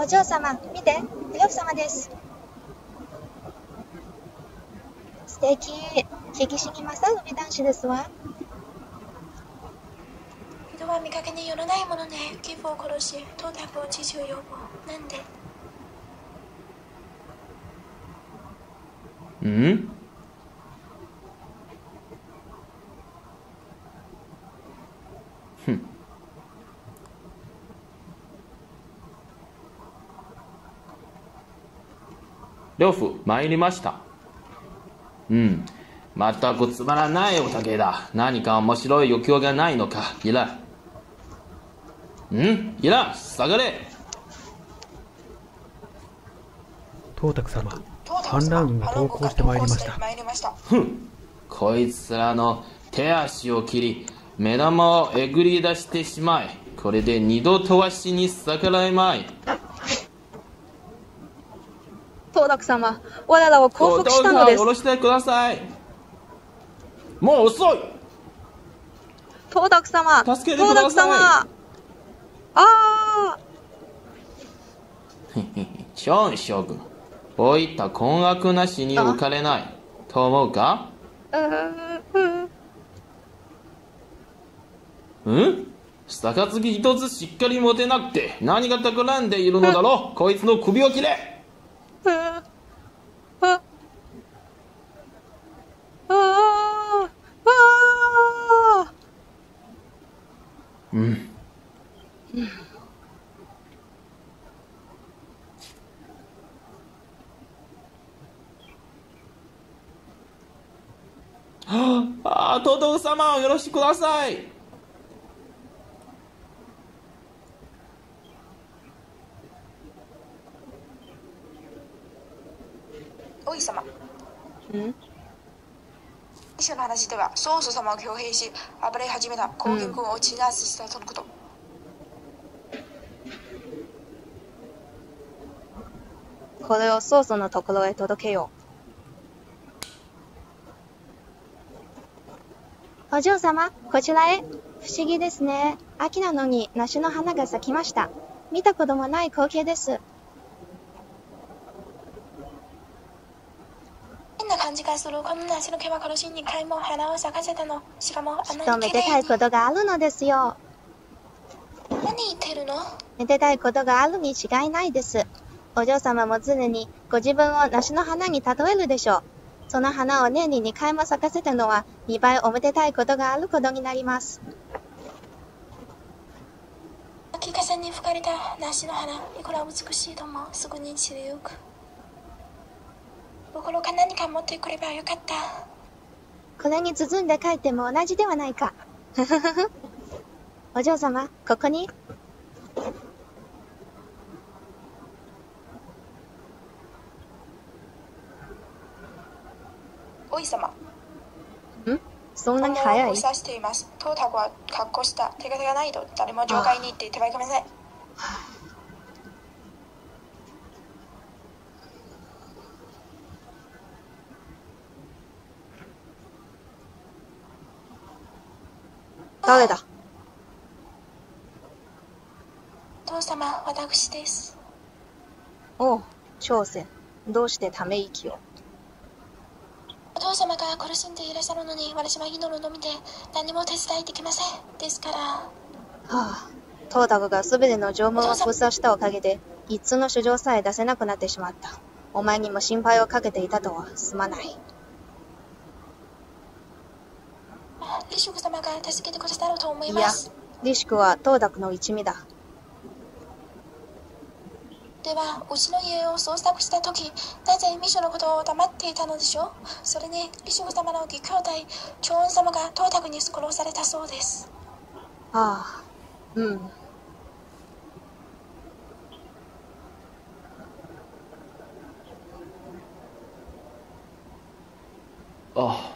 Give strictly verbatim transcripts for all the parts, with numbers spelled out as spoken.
お嬢様、見て、お嬢様です。素敵。聞きしに勝る美男子ですわ。 人は見かけによらないものね。義父を殺し、董卓を父を呼ぶ。なんで？ ん？ふん。呂布、参りました。うん。まったくつまらないお酒だ。何か面白い余興がないのか。いらん。ん？いらん。下がれ。 董卓様、反乱軍が投降してまいりました。 ふん。こいつらの手足を切り、目玉をえぐり出してしまえ。これで二度とわしに逆らえまい。 董卓様、我らを降伏したのです。 どうか下ろしてください。もう遅い。 董卓様、 助けてください。 董卓様。ああ。 ション将軍、こういった困惑なしに浮かれないと思うか？うん？杯一つしっかり持てなくて何が企んでいるのだろう。こいつの首を切れ。うん。ああ、東東様をよろしくください。 王位様。 ん？ 医師の話では曹操様を挙兵し暴れ始めた黄巾軍を鎮圧したとのこと。 これを曹操のところへ届けよう。お嬢様、こちらへ。不思議ですね。秋なのに梨の花が咲きました。見たこともない光景です。 変な感じがする。この梨の毛は殺しに回も花を咲かせたの。しかもあんなきっとめでたいことがあるのですよ。 何言ってるの？ めでたいことがあるに違いないです。お嬢様も常にご自分を梨の花に例えるでしょう。その花を年ににかいも咲かせたのはにばいおめでたいことがあることになります。 秋風に吹かれた梨の花、いくら美しいともすぐに散りゆく。心か何か持ってくればよかった。 これに包んで帰っても同じではないか。お嬢様、ここに。 王位様。 ん？そんなに早い？ 指しています。董卓は格好した手形がないと誰も場外に行って手配かめません。 誰だ？ 父様、私です。 おう、朝鮮。どうしてため息を？ お父様が苦しんでいらっしゃるのに私は祈るのみで何も手伝いできません。ですから。はあ、董卓がすべての城門を封鎖したおかげで一通の書状さえ出せなくなってしまった。お前にも心配をかけていたとはすまない。 李祝様が助けてくださると思います。 いや、李祝は董卓の一味だ。 では、うちの家を捜索したとき、なぜミショのことを黙っていたのでしょう？それに、李祝様の義兄弟、長恩様が董卓に殺されたそうです。 ああ、うん。 あ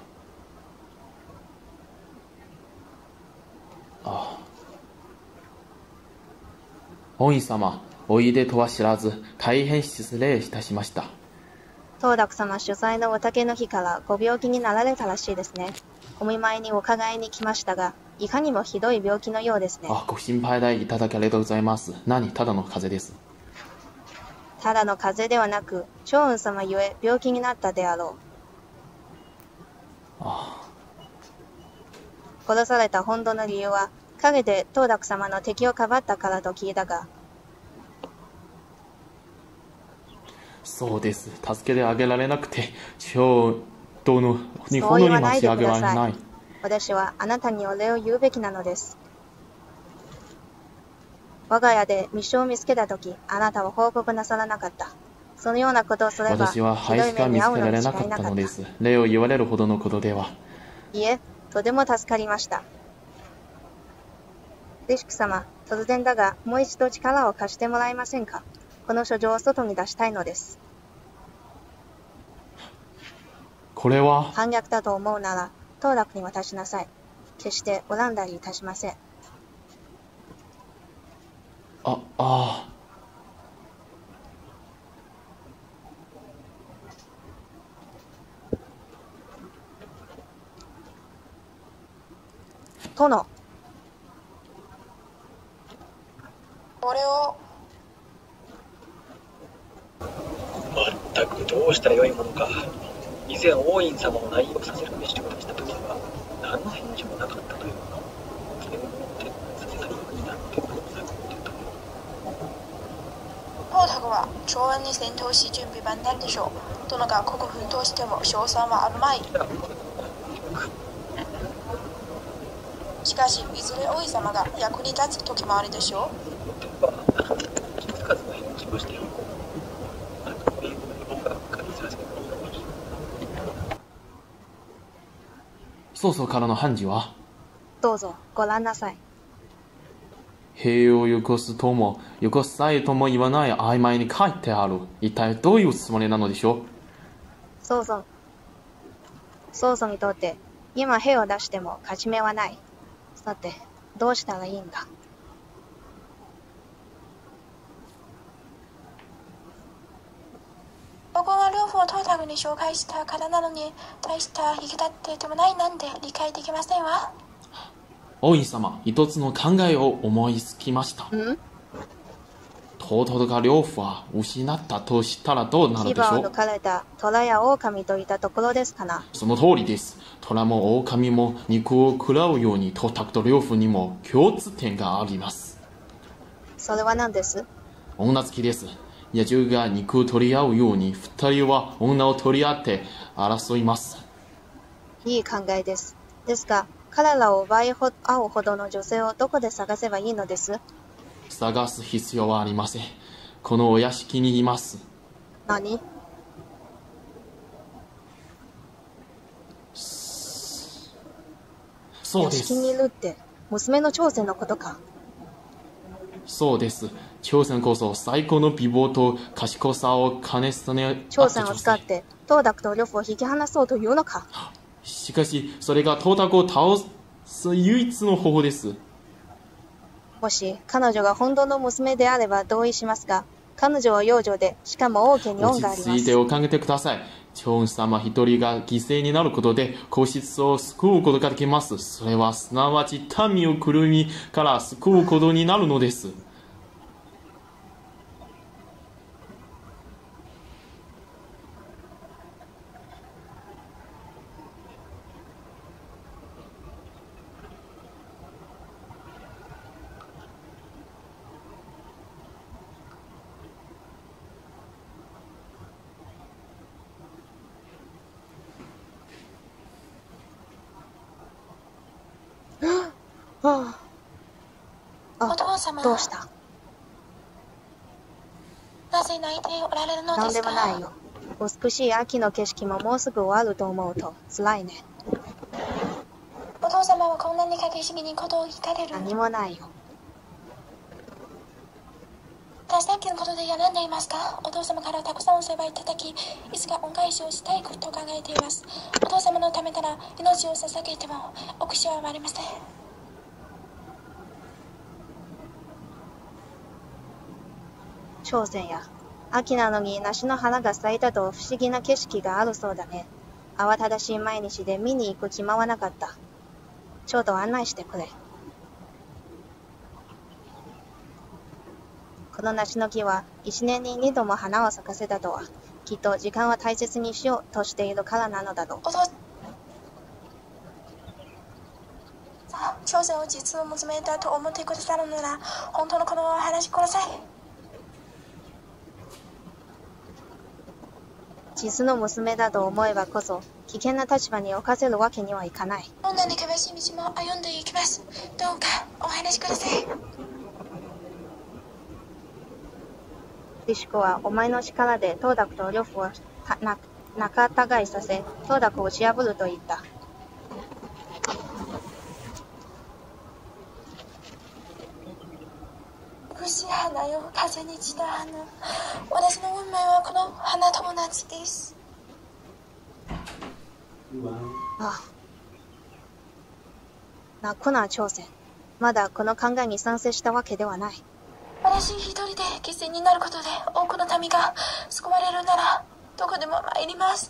あ。ああ。王位様、おいでとは知らず、大変失礼いたしました。 董卓様主催のお竹の日からご病気になられたらしいですね。お見舞いにお伺いに来ましたが、いかにもひどい病気のようですね。 あ、ご心配いただきありがとうございます。何、ただの風邪です。 ただの風邪ではなく、趙雲様ゆえ病気になったであろあう。殺された本当の理由は、陰で東卓様の敵をかばったからと聞いたが、 そうです。助けてあげられなくて、超殿にそうほどに言わないで申し上げらください。 れない。 私はあなたにお礼を言うべきなのです。我が家で密書を見つけたとき、あなたは報告なさらなかった。そのようなことをすれば、 私はひどい灰しか見つ目に遭うのけられなかっに違いなかった。 たのです。礼を言われるほどのことでは。 いえ、とても助かりました。リシク様、突然だが、もう一度力を貸してもらえませんか。この書状を外に出したいのです。 これは反逆だと思うなら、当落に渡しなさい。決して恨んだりいたしません。 あ、ああ。 殿。 俺をまったくどうしたらよいものか。以前王院様を内容させるべしをした時は何の返事もなかったというの。それを持ってさせたようになってくださってと。 東卓は長安に戦闘し準備万端でしょう。殿が国奮闘しても勝算はあるまい。しかしいずれ王位様が役に立つ時もあるでしょう。 数々の返事をしている。なんかこういうのが感じさせてくれる。 曹操からの判事は、 どうぞ、ご覧なさい。 兵をよこすとも、よこさえとも言わない曖昧に書いてある。一体どういうつもりなのでしょう。 曹操。曹操にとって、今兵を出しても勝ち目はない。さて、どうしたらいいんだ。 僕は両方東卓に紹介したからなのに、大した引き立ってでもないなんて理解できませんわ。 王院様、一つの考えを思いつきました。 ん東都が両夫は失ったとしたらどうなるでしょう。 牙を抜かれた虎や狼といったところですかな。 その通りです。虎も狼も肉を食らうように東卓と両夫にも共通点があります。 それは何です？ 女好きです。野獣が肉を取り合うように二人は女を取り合って争います。 いい考えです。ですが、彼らを奪い合うほどの女性をどこで探せばいいのです？ 探す必要はありません。このお屋敷にいます。 何？ そうです。 屋敷にいるって、娘の朝鮮のことか。 そうです。朝鮮こそ最高の美貌と賢さを兼ね備え朝鮮を使って東卓と呂布を引き離そうというのか。 しかしそれが東卓を倒す唯一の方法です。 もし彼女が本当の娘であれば同意しますが、彼女は養女で、しかも王家に恩があります。 落ち着いてお考えください。長雲様一人が犠牲になることで皇室を救うことができます。それはすなわち民をくるみから救うことになるのです。 はあ、 お父様、 どうした？ なぜ泣いておられるのなんですか？ でもないよ。美しい秋の景色ももうすぐ終わると思うと辛いね。 お父様はこんなに駆けしぎにことを聞かれる。 何もないよ。 さっきのことで病んでいますか？お父様からたくさんお世話いただき、いつか恩返しをしたいと考えています。お父様のためなら命を捧げてもお口はありません。 朝鮮や秋なのに梨の花が咲いたと不思議な景色があるそうだね。慌ただしい毎日で見に行く暇はなかった。ちょっと案内してくれ。子の梨の木は一年に二度も花を咲かせたとは、きっと時間を大切にしようとしているからなのだろう。 お父朝鮮を実の娘だと思ってくださるなら、本当のことを話しください。 実の娘だと思えばこそ、危険な立場に置かせるわけにはいかない。 どんなに険しい道も歩んでいきます。どうかお話しください。 リシュコはお前の力で東卓と呂布をな仲違いさせ、東卓を打ち破ると言った。 美しい花よ、風に散った花。私の運命はこの花友達です。 ああ。泣くな、朝鮮。まだこの考えに賛成したわけではない。 私一人で犠牲になることで多くの民が救われるなら、どこでも参ります。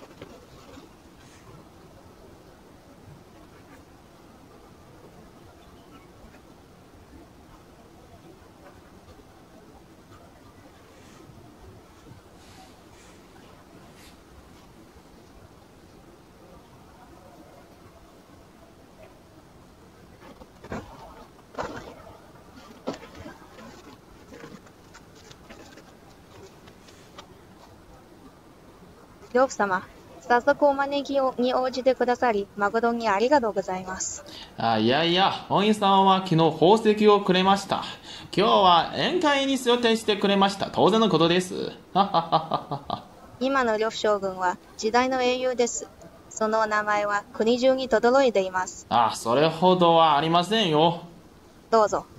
呂布様、早速お招きに応じてくださり、誠にありがとうございます。 あ、いやいや、お院さんは昨日宝石をくれました。今日は宴会に予定してくれました。当然のことです。 今の呂布将軍は時代の英雄です。その名前は国中に轟いています。 あ、それほどはありませんよ。 どうぞ。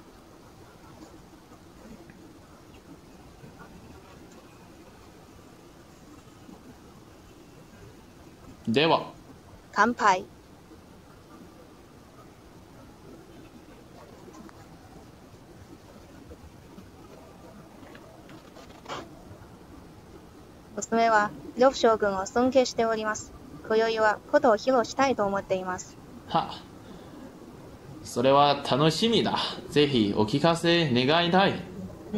では。 乾杯。娘は呂布将軍を尊敬しております。今宵は琴を披露したいと思っています。 は、それは楽しみだ。ぜひお聞かせ願いたい。 うん。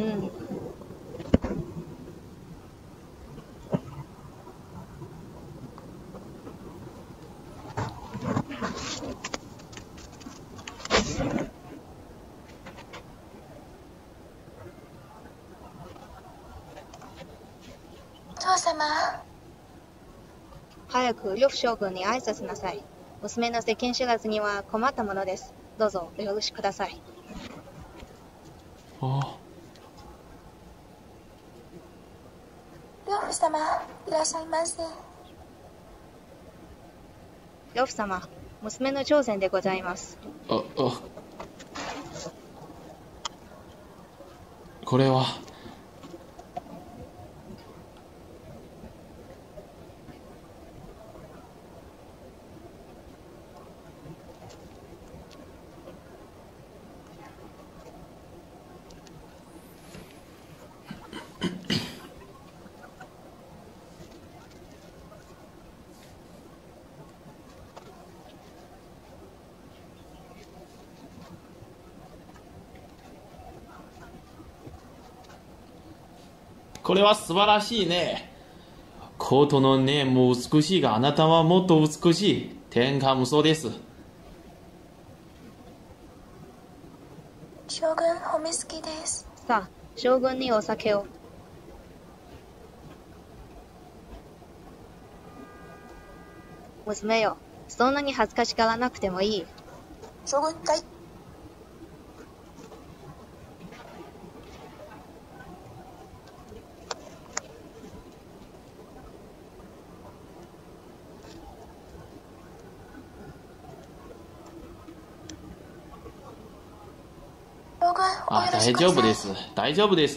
お父様。 早く呂布将軍に挨拶なさい。娘の世間知らずには困ったものです。どうぞお許しください。 ああ。 呂布様、いらっしゃいませ。 呂布様、娘の朝鮮でございます。 あ、あ。これは。これは素晴らしいね。コートのねも美しいが、あなたはもっと美しい。天下無双です。 将軍、褒め好きです。 さあ、将軍にお酒を。娘よ、そんなに恥ずかしがらなくてもいい。 将軍、大あ、大丈夫です。大丈夫です。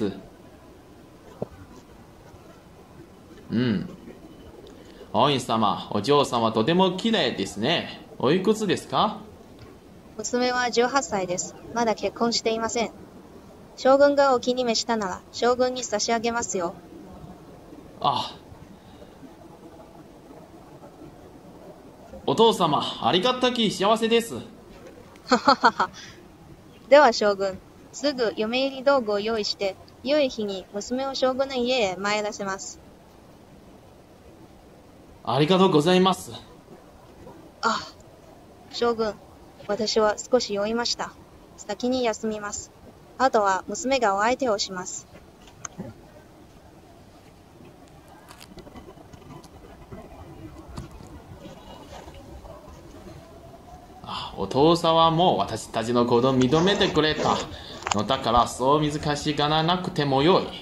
うん。お院様、お嬢様とても綺麗ですね。おいくつですか？ 娘はじゅうはっさいです。まだ結婚していません。将軍がお気に召したなら、将軍に差し上げますよ。 あ。お父様、ありがたき幸せです。 はははは。では将軍、 すぐ嫁入り道具を用意して、良い日に娘を将軍の家へ参らせます。 ありがとうございます。 あ、将軍、私は少し酔いました。先に休みます。あとは娘がお相手をします。 あ、お父さんはもう私たちの行動を認めてくれたのだから、そう難しがらなくてもよい。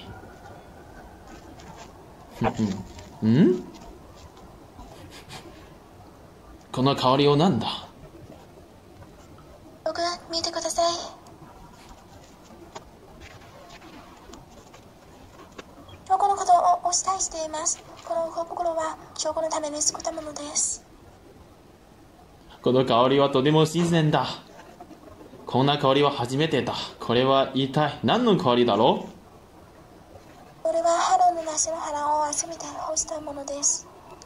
ん？この香りをなんだ？ 将軍、見てください。将軍のことをお慕いしています。この小袋は将軍のために作ったものです。 この香りはとても新鮮だ。こんな香りは初めてだ。これは一体何の香りだろう？ これは春の梨の花を集めて干したものです。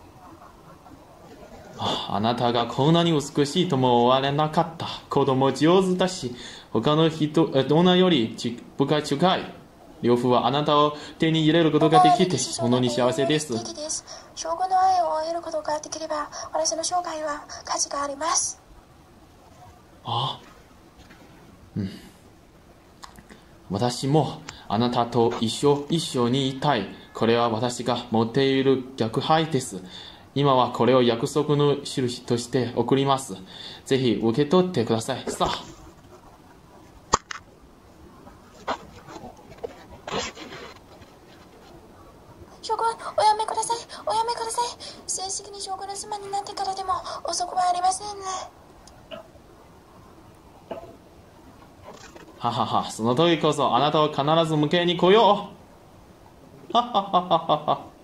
あ、あなたがこんなに美しいとも思われなかった。子供上手だし、他の人、女より深い近い。両夫はあなたを手に入れることができて、本当に幸せです。 将軍の愛を得ることができれば、私の生涯は価値があります。 あ、うん。私もあなたと一緒、一緒にいたい。これは私が持っている逆配です。今はこれを約束の印として送ります。ぜひ受け取ってください。さあ。 将軍、おやめください。おやめください。正式に将軍の妻になってからでも遅くはありませんね。 ははは、その時こそあなたを必ず迎えに来よう。ははははは。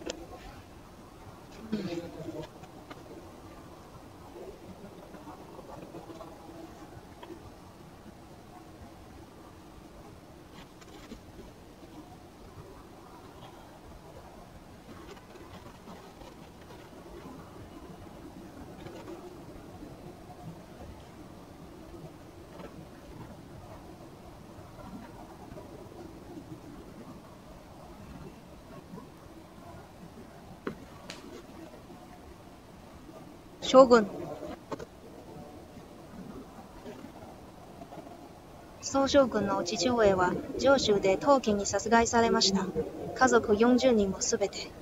将軍。宋将軍の父親は上州で刀剣に殺害されました。家族よんじゅうにんもすべて。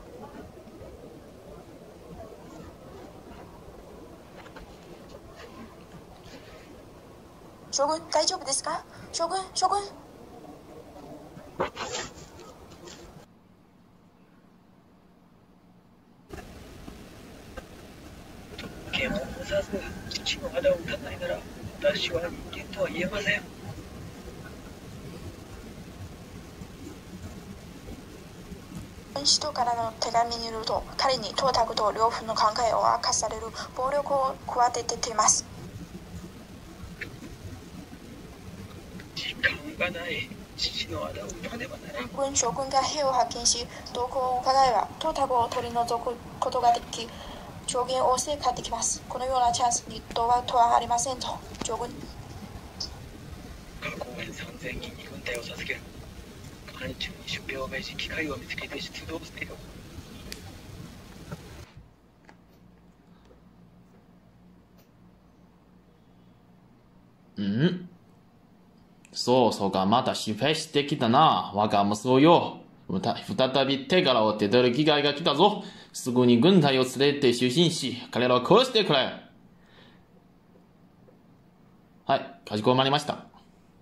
将軍、大丈夫ですか？将軍、将軍。 剣を持たず父の肌を打たないなら、私は人間とは言えません。 使徒からの手紙によると、彼に董卓と両夫の考えを明かされる暴力を企てています。 時間がない。父の肌を打たねばならん。 軍将軍が兵を派遣し、動向を伺えば董卓を取り除くことができ、将軍を追い帰ってきます。このようなチャンスに動画とはありませんと、将軍。 加工園さんぜんにんに軍隊を授ける。暗中に出兵を命じ、機会を見つけて出動せよ。 ん？そうそうか、また失敗してきたな。我が息子よ。再び手柄を手取る機会が来たぞ。すぐに軍隊を連れて出陣し、彼らを殺してくれ。はい、かしこまりました。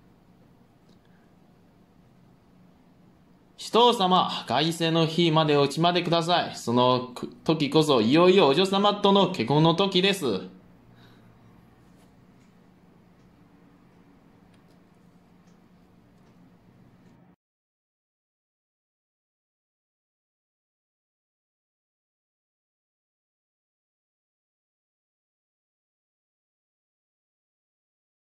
人様、凱旋の日までお待ちまでください。その時こそいよいよお嬢様との結婚の時です。